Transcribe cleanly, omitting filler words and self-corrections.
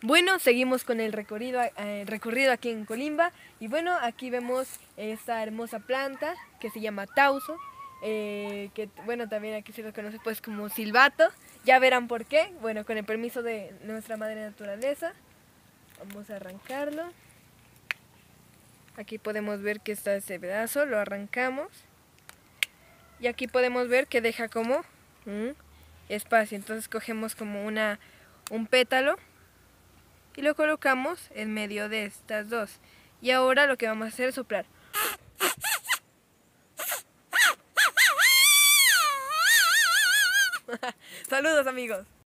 Bueno, seguimos con el recorrido aquí en Colimba. Y bueno, aquí vemos esta hermosa planta que se llama tauso. Que bueno, también aquí se lo conoce pues como silbato. Ya verán por qué. Bueno, con el permiso de nuestra madre naturaleza, vamos a arrancarlo. Aquí podemos ver que está ese pedazo, lo arrancamos. Y aquí podemos ver que deja como un espacio. Entonces cogemos como un pétalo y lo colocamos en medio de estas dos. Y ahora lo que vamos a hacer es soplar. Saludos, amigos.